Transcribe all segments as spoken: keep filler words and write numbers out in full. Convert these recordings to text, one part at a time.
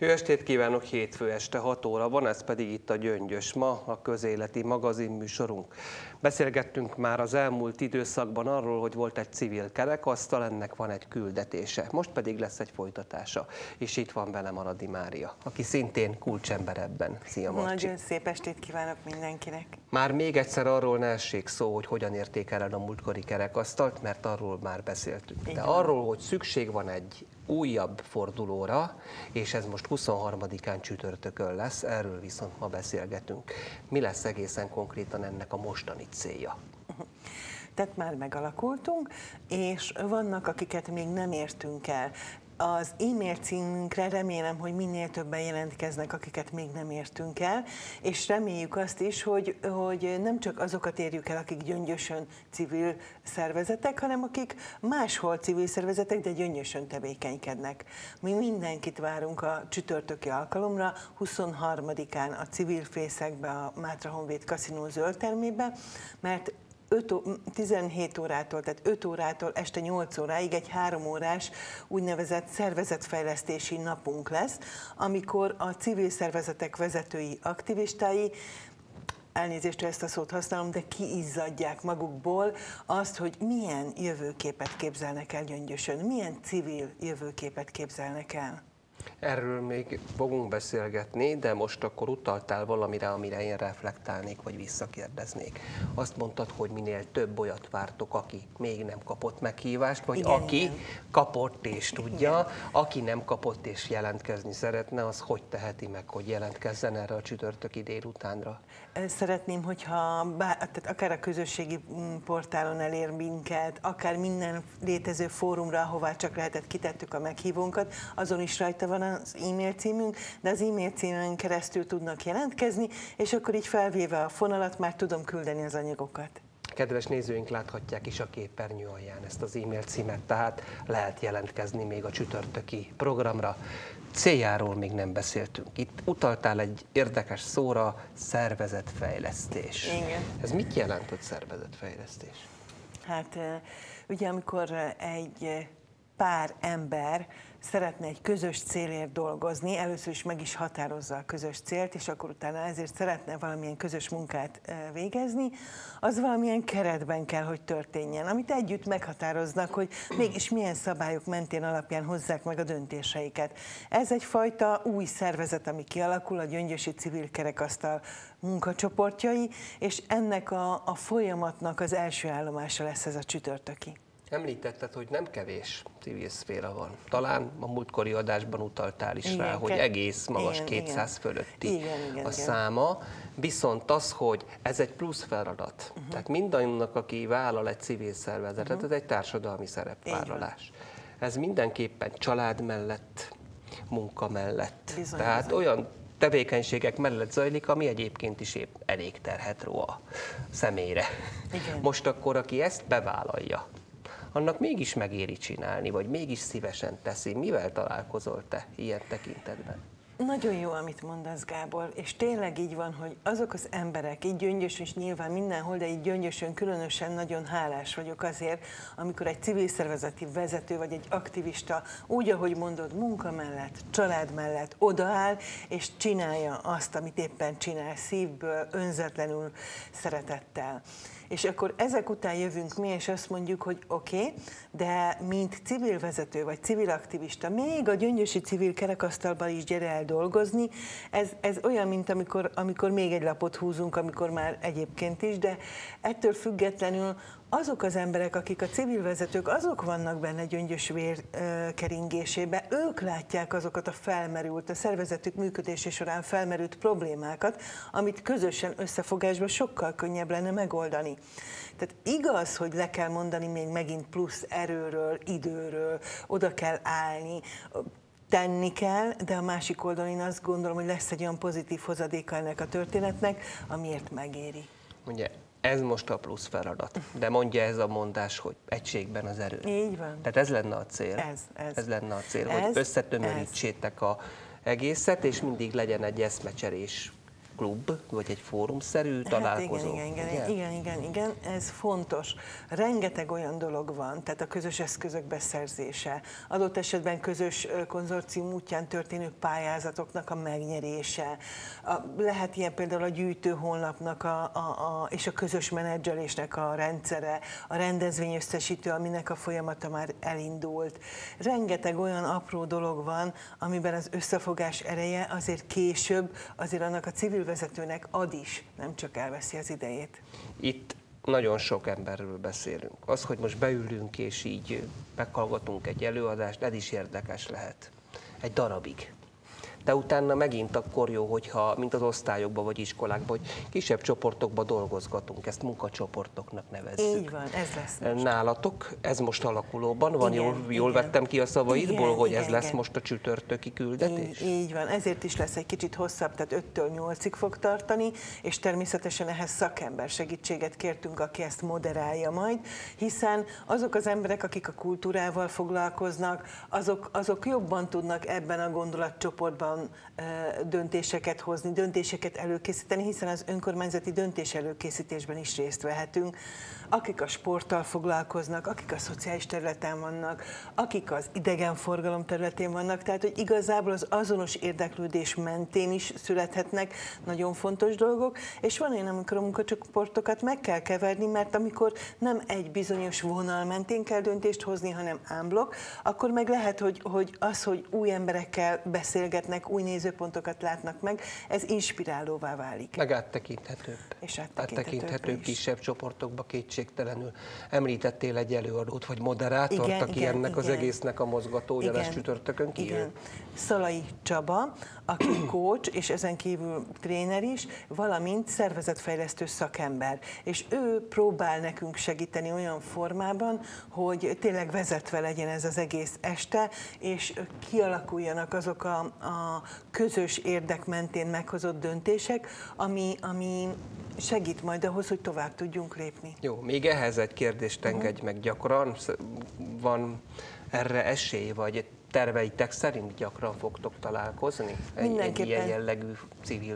Jó estét kívánok, hétfő este hat óra van, ez pedig itt a Gyöngyös, ma a közéleti magazinműsorunk. Beszélgettünk már az elmúlt időszakban arról, hogy volt egy civil kerekasztal, ennek van egy küldetése. Most pedig lesz egy folytatása, és itt van velem Aradi Mária, aki szintén kulcsember ebben. Szia, Marcsi! Nagyon szép estét kívánok mindenkinek! Már még egyszer arról ne essék szó, hogy hogyan értékeled a múltkori kerekasztalt, mert arról már beszéltünk. De arról, hogy szükség van egy újabb fordulóra, és ez most huszonharmadikán csütörtökön lesz, erről viszont ma beszélgetünk. Mi lesz egészen konkrétan ennek a mostani célja? Tehát már megalakultunk, és vannak, akiket még nem értünk el. Az e-mail címünkre remélem, hogy minél többen jelentkeznek, akiket még nem értünk el, és reméljük azt is, hogy, hogy nem csak azokat érjük el, akik Gyöngyösön civil szervezetek, hanem akik máshol civil szervezetek, de Gyöngyösön tevékenykednek. Mi mindenkit várunk a csütörtöki alkalomra, huszonharmadikán a Civil Fészekbe, a Mátra Honvéd kaszinó zöldtermébe, mert tizenhét órától, tehát öt órától este nyolc óráig egy három órás úgynevezett szervezetfejlesztési napunk lesz, amikor a civil szervezetek vezetői, aktivistái, elnézést, ezt a szót használom, de kiizzadják magukból azt, hogy milyen jövőképet képzelnek el Gyöngyösön, milyen civil jövőképet képzelnek el. Erről még fogunk beszélgetni, de most akkor utaltál valamire, amire én reflektálnék, vagy visszakérdeznék. Azt mondtad, hogy minél több olyat vártok, aki még nem kapott meghívást, vagy igen, aki igen. kapott és tudja, igen. aki nem kapott és jelentkezni szeretne, az hogy teheti meg, hogy jelentkezzen erre a csütörtöki délutánra? Szeretném, hogyha bár, tehát akár a közösségi portálon elér minket, akár minden létező fórumra, ahová csak lehetett, kitettük a meghívónkat, azon is rajta van az e-mail címünk, de az e-mail címön keresztül tudnak jelentkezni, és akkor így felvéve a fonalat már tudom küldeni az anyagokat. Kedves nézőink láthatják is a képernyő alján ezt az e-mail címet, tehát lehet jelentkezni még a csütörtöki programra. Céljáról még nem beszéltünk. Itt utaltál egy érdekes szóra, szervezetfejlesztés. Igen. Ez mit jelent, hogy szervezetfejlesztés? Hát ugye amikor egy pár ember szeretne egy közös célért dolgozni, először is meg is határozza a közös célt, és akkor utána ezért szeretne valamilyen közös munkát végezni, az valamilyen keretben kell, hogy történjen, amit együtt meghatároznak, hogy mégis milyen szabályok mentén alapján hozzák meg a döntéseiket. Ez egyfajta új szervezet, ami kialakul, a Gyöngyösi Civil Kerekasztal munkacsoportjai, és ennek a, a folyamatnak az első állomása lesz ez a csütörtöki. Említetted, hogy nem kevés civil szféra van. Talán a múltkori adásban utaltál is igen, rá, hogy egész magas, igen, kétszáz igen. fölötti igen, igen, a száma. Viszont az, hogy ez egy plusz feladat. Uh-huh. Tehát mindannak, aki vállal egy civil szervezetet, uh-huh. ez egy társadalmi szerepvállalás. Ez mindenképpen család mellett, munka mellett. Bizony, Tehát bizony. olyan tevékenységek mellett zajlik, ami egyébként is épp elég terhet ró a személyre. Igen. Most akkor, aki ezt bevállalja, annak mégis megéri csinálni, vagy mégis szívesen teszi. Mivel találkozol te ilyen tekintetben? Nagyon jó, amit mondasz, Gábor, és tényleg így van, hogy azok az emberek, így Gyöngyösön is nyilván mindenhol, de így Gyöngyösön különösen nagyon hálás vagyok azért, amikor egy civil szervezeti vezető vagy egy aktivista úgy, ahogy mondod, munka mellett, család mellett odaáll, és csinálja azt, amit éppen csinál, szívből, önzetlenül, szeretettel. És akkor ezek után jövünk mi, és azt mondjuk, hogy oké, okay, de mint civil vezető, vagy civil aktivista, még a Gyöngyösi Civil Kerekasztalban is gyere el dolgozni, ez, ez olyan, mint amikor, amikor még egy lapot húzunk, amikor már egyébként is, de ettől függetlenül azok az emberek, akik a civil vezetők, azok vannak benne Gyöngyös vér keringésébe, ők látják azokat a felmerült, a szervezetük működése során felmerült problémákat, amit közösen összefogásban sokkal könnyebb lenne megoldani. Tehát igaz, hogy le kell mondani még megint plusz erőről, időről, oda kell állni, tenni kell, de a másik oldalon én azt gondolom, hogy lesz egy olyan pozitív hozadéka ennek a történetnek, amiért megéri. Ugye, ez most a plusz feladat, de mondja ez a mondás, hogy egységben az erő. Így van. Tehát ez lenne a cél. Ez, ez. ez lenne a cél, ez, hogy összetömörítsétek az egészet, és mindig legyen egy eszmecserés klub, vagy egy fórumszerű találkozó. Hát igen, igen, igen, igen, igen, igen, ez fontos. Rengeteg olyan dolog van, tehát a közös eszközök beszerzése, adott esetben közös konzorcium útján történő pályázatoknak a megnyerése, a, lehet ilyen például a gyűjtő honlapnak a, a, a, és a közös menedzselésnek a rendszere, a rendezvény összesítő, aminek a folyamata már elindult. Rengeteg olyan apró dolog van, amiben az összefogás ereje azért később, azért annak a civil vezetőnek ad is, nem csak elveszi az idejét. Itt nagyon sok emberről beszélünk. Az, hogy most beülünk és így meghallgatunk egy előadást, ez is érdekes lehet. Egy darabig. De utána megint akkor jó, hogyha, mint az osztályokban vagy iskolákban, hogy kisebb csoportokban dolgozgatunk, ezt munkacsoportoknak nevezzük. Így van, ez lesz most. Nálatok ez most alakulóban van, igen, jól, jól igen. vettem ki a szavaidból, igen, hogy igen, ez lesz igen. most a csütörtöki küldetés? Így, így van, ezért is lesz egy kicsit hosszabb, tehát öttől nyolcig fog tartani, és természetesen ehhez szakember segítséget kértünk, aki ezt moderálja majd, hiszen azok az emberek, akik a kultúrával foglalkoznak, azok, azok jobban tudnak ebben a gondolatcsoportban döntéseket hozni, döntéseket előkészíteni, hiszen az önkormányzati döntés előkészítésben is részt vehetünk. Akik a sporttal foglalkoznak, akik a szociális területen vannak, akik az idegenforgalom területén vannak, tehát hogy igazából az azonos érdeklődés mentén is születhetnek nagyon fontos dolgok, és van olyan, amikor a munkacsoportokat meg kell keverni, mert amikor nem egy bizonyos vonal mentén kell döntést hozni, hanem ámblok, akkor meg lehet, hogy, hogy az, hogy új emberekkel beszélgetnek, új nézőpontokat látnak meg, ez inspirálóvá válik. Meg áttekinthetőbb. És áttekinthetőbb, áttekinthetőbb kisebb csoportokba kétségtelenül. Említettél egy előadót, vagy moderátort, igen, aki igen, ennek igen. az egésznek a mozgatója lesz csütörtökön ki? Igen. Szalai Csaba, aki coach, és ezen kívül tréner is, valamint szervezetfejlesztő szakember. És ő próbál nekünk segíteni olyan formában, hogy tényleg vezetve legyen ez az egész este, és kialakuljanak azok a, a közös érdek mentén meghozott döntések, ami, ami segít majd ahhoz, hogy tovább tudjunk lépni. Jó, még ehhez egy kérdést engedj uh-huh. meg gyakran. Van erre esély, vagy terveitek szerint gyakran fogtok találkozni? Egy, egy ilyen jellegű civil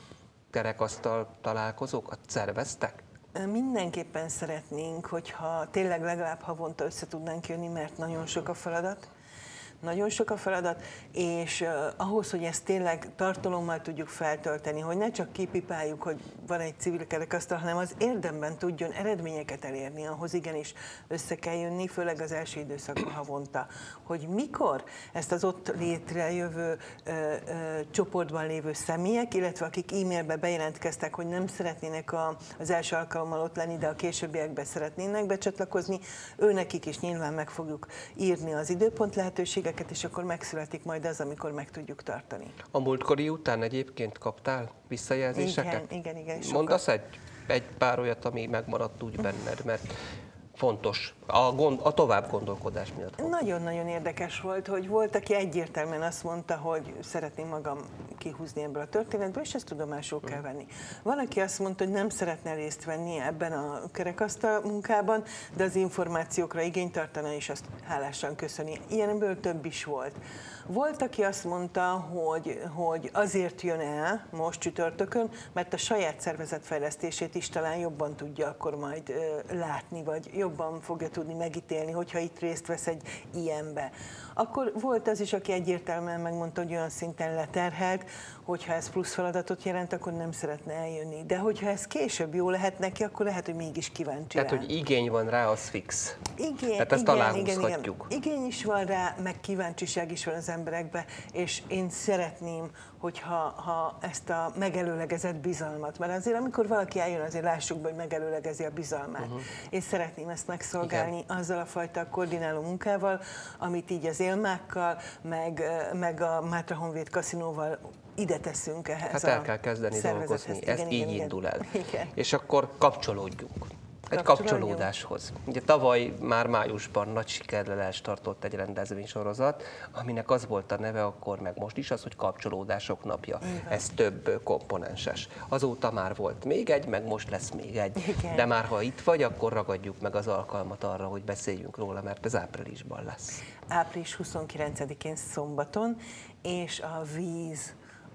kerekasztal találkozókat szerveztek? Mindenképpen szeretnénk, hogyha tényleg legalább havonta össze tudnánk jönni, mert nagyon sok a feladat. Nagyon sok a feladat, és uh, ahhoz, hogy ezt tényleg tartalommal tudjuk feltölteni, hogy ne csak kipipáljuk, hogy van egy civil kerekasztal, hanem az érdemben tudjon eredményeket elérni, ahhoz igenis össze kell jönni, főleg az első időszakban havonta. Hogy mikor ezt az ott létrejövő ö, ö, csoportban lévő személyek, illetve akik e-mailbe bejelentkeztek, hogy nem szeretnének a, az első alkalommal ott lenni, de a későbbiekben szeretnének becsatlakozni, őnekik is nyilván meg fogjuk írni az időpont lehetőséget, és akkor megszületik majd az, amikor meg tudjuk tartani. A múltkori után egyébként kaptál visszajelzéseket? Igen, igen, igen. Mondasz egy, egy pár olyat, ami megmaradt úgy benned, mert fontos, a, gond, a tovább gondolkodás miatt. Nagyon-nagyon érdekes volt, hogy volt, aki egyértelműen azt mondta, hogy szeretném magam kihúzni ebből a történetből, és ezt tudomásul kell venni. Van, aki azt mondta, hogy nem szeretne részt venni ebben a kerekasztal munkában, de az információkra igényt tartana, és azt hálásan köszöni. Ilyenből több is volt. Volt, aki azt mondta, hogy, hogy azért jön el most csütörtökön, mert a saját szervezetfejlesztését is talán jobban tudja akkor majd ö, látni, vagy jobban fogja tudni megítélni, hogyha itt részt vesz egy ilyenbe. Akkor volt az is, aki egyértelműen megmondta, hogy olyan szinten leterhelt, hogyha ez plusz feladatot jelent, akkor nem szeretne eljönni. De hogyha ez később jó lehet neki, akkor lehet, hogy mégis kíváncsi Tehát, rá. hogy igény van rá, az fix. Igen, Tehát ezt igen, aláhúzhatjuk. igen, igen. Igény is van rá, meg kíváncsiság is van az emberekbe, és én szeretném, hogyha ha ezt a megelőlegezett bizalmat, mert azért amikor valaki eljön, azért lássuk be, hogy megelőlegezi a bizalmát. Uh-huh. Én szeretném ezt megszolgálni igen. azzal a fajta koordináló munkával, amit így az élmákkal, meg, meg a Mátra Honvéd kaszinóval ide teszünk ehhez. Hát el kell kezdeni dolgozni, ez igen, így igen, indul el. Igen. És akkor kapcsolódjunk. Egy kapcsolódáshoz. Ugye tavaly már májusban nagy sikerrel tartott egy rendezvénysorozat, aminek az volt a neve akkor, meg most is az, hogy kapcsolódások napja. Igen. Ez több komponenses. Azóta már volt még egy, meg most lesz még egy. Igen. De már ha itt vagy, akkor ragadjuk meg az alkalmat arra, hogy beszéljünk róla, mert ez áprilisban lesz. április huszonkilencedikén szombaton, és a víz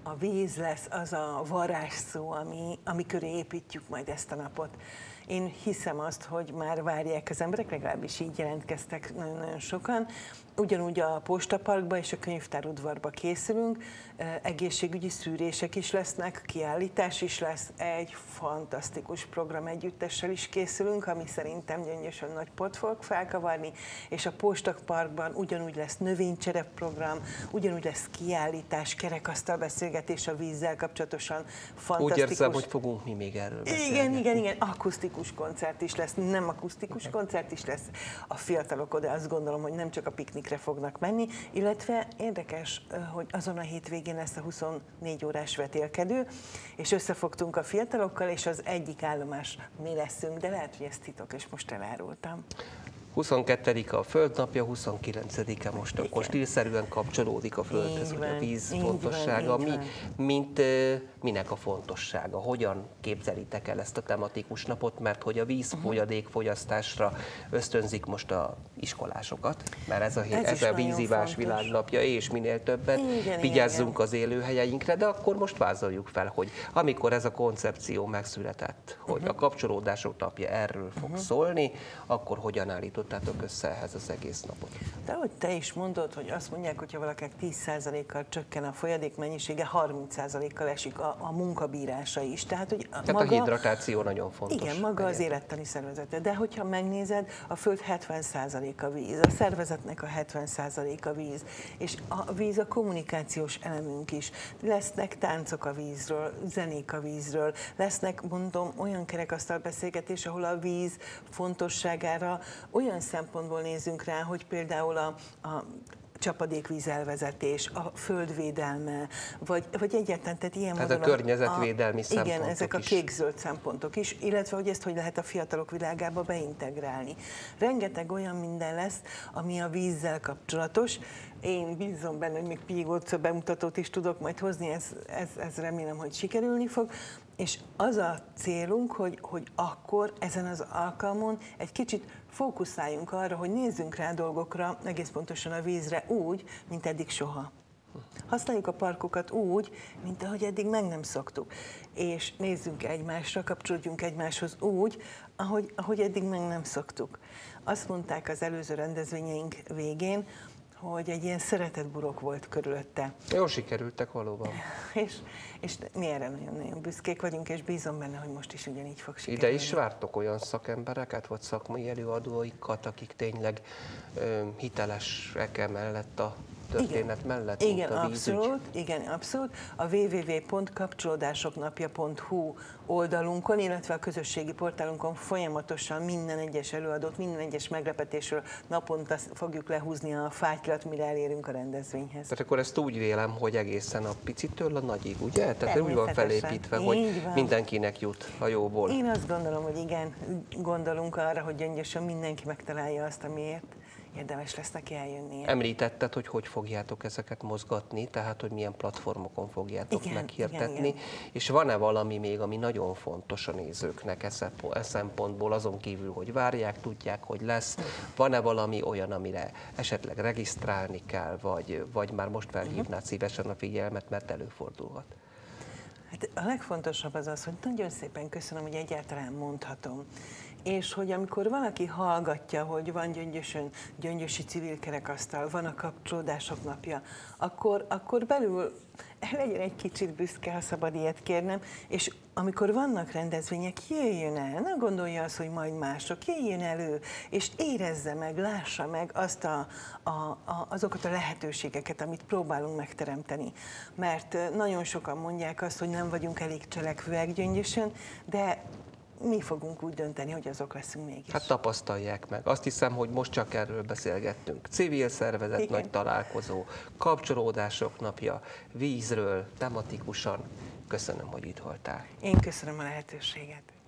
a víz lesz az a varázsszó, ami, ami köré építjük majd ezt a napot. Én hiszem azt, hogy már várják az emberek, legalábbis így jelentkeztek nagyon-nagyon sokan. Ugyanúgy a Postaparkba és a Könyvtárudvarba készülünk, egészségügyi szűrések is lesznek, kiállítás is lesz, egy fantasztikus program együttessel is készülünk, ami szerintem Gyöngyösön nagy pot fog felkavarni, és a Postaparkban ugyanúgy lesz növénycsere program, ugyanúgy lesz kiállítás, kerekasztal beszélgetés a vízzel kapcsolatosan, fantasztikus. Úgy érzem, hogy fogunk mi még erről beszélni. Igen, igen, igen, akusztikus koncert is lesz, nem akusztikus koncert is lesz. A fiatalok oda azt gondolom, hogy nem csak a piknikre fognak menni, illetve érdekes, hogy azon a hétvégén lesz a huszonnégy órás vetélkedő, és összefogtunk a fiatalokkal, és az egyik állomás mi leszünk, de lehet, hogy ez titok, és most elárultam. huszonkettedike a Földnapja, huszonkilencedike most akkor stílszerűen kapcsolódik a Földhöz, hogy a víz fontossága. Mi, mint minek a fontossága? Hogyan képzelitek el ezt a tematikus napot? Mert hogy a vízfogyadékfogyasztásra ösztönzik most a iskolásokat, mert ez a, ez ez a vízivás világnapja, és minél többet igen, vigyázzunk igen. az élőhelyeinkre, de akkor most vázoljuk fel, hogy amikor ez a koncepció megszületett, hogy uh-huh. a kapcsolódások napja erről fog uh-huh. szólni, akkor hogyan állítottátok össze ehhez az egész napot? De ahogy te is mondod, hogy azt mondják, hogyha valakinek tíz százalékkal csökken a folyadék mennyisége, harminc százalékkal esik a, a munkabírása is. Tehát, hogy Tehát maga, a hidratáció nagyon fontos. Igen, maga az élettani szervezete. De hogyha megnézed, a Föld hetven százaléka víz, a szervezetnek a hetven százaléka víz, és a víz a kommunikációs elemünk is. Lesznek táncok a vízről, zenék a vízről, lesznek, mondom, olyan kerekasztal beszélgetés, ahol a víz fontosságára olyan szempontból nézünk rá, hogy például a, a csapadékvíz elvezetés, a földvédelme, vagy, vagy egyáltalán, tehát ilyen módon a környezetvédelmi a, szempontok igen, ezek is. a kék-zöld szempontok is, illetve hogy ezt hogy lehet a fiatalok világába beintegrálni. Rengeteg olyan minden lesz, ami a vízzel kapcsolatos. Én bízom benne, hogy még pígóca bemutatót is tudok majd hozni, ez, ez, ez remélem, hogy sikerülni fog. És az a célunk, hogy, hogy akkor ezen az alkalmon egy kicsit fókuszáljunk arra, hogy nézzünk rá dolgokra, egész pontosan a vízre úgy, mint eddig soha. Használjuk a parkokat úgy, mint ahogy eddig meg nem szoktuk. És nézzünk egymásra, kapcsolódjunk egymáshoz úgy, ahogy, ahogy eddig meg nem szoktuk. Azt mondták az előző rendezvényeink végén, hogy egy ilyen szeretetburok volt körülötte. Jól sikerültek valóban. És, és mi erre nagyon-nagyon büszkék vagyunk, és bízom benne, hogy most is ugyanígy fog sikerülni. Ide is vártok olyan szakembereket, vagy szakmai előadóikat, akik tényleg ö, hitelesek emellett a történet igen. mellett, igen, a vízügy. abszolút, igen, abszolút. A double-u double-u double-u pont kapcsolódásoknapja pont hu oldalunkon, illetve a közösségi portálunkon folyamatosan minden egyes előadót, minden egyes meglepetésről naponta fogjuk lehúzni a fátylat, mire elérünk a rendezvényhez. Tehát akkor ezt úgy vélem, hogy egészen a picitől a nagyig, ugye? Tehát úgy van felépítve, hogy van. Mindenkinek jut a jóból. Én azt gondolom, hogy igen, gondolunk arra, hogy Gyöngyösön mindenki megtalálja azt, amiért érdemes lesz neki eljönnie. Említetted, hogy hogy fogjátok ezeket mozgatni, tehát hogy milyen platformokon fogjátok igen, meghirdetni, igen, igen. És van-e valami még, ami nagyon fontos a nézőknek e szempontból, azon kívül, hogy várják, tudják, hogy lesz, van-e valami olyan, amire esetleg regisztrálni kell, vagy, vagy már most felhívnád szívesen a figyelmet, mert előfordulhat? Hát a legfontosabb az az, hogy nagyon szépen köszönöm, hogy egyáltalán mondhatom. És hogy amikor valaki hallgatja, hogy van Gyöngyösön gyöngyösi civil kerekasztal, van a kapcsolódások napja, akkor, akkor belül legyen egy kicsit büszke, ha szabad ilyet kérnem, és amikor vannak rendezvények, jöjjön el, ne gondolja azt, hogy majd mások, jöjjön elő, és érezze meg, lássa meg azt a, a, a, azokat a lehetőségeket, amit próbálunk megteremteni. Mert nagyon sokan mondják azt, hogy nem vagyunk elég cselekvőek Gyöngyösön, de mi fogunk úgy dönteni, hogy azok leszünk mégis. Hát tapasztalják meg. Azt hiszem, hogy most csak erről beszélgettünk. Civil szervezet, igen. Nagy találkozó, kapcsolódások napja, vízről, tematikusan. Köszönöm, hogy itt voltál. Én köszönöm a lehetőséget.